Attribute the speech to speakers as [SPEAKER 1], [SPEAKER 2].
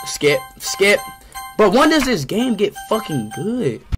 [SPEAKER 1] Skip. Skip. But when does this game get fucking good?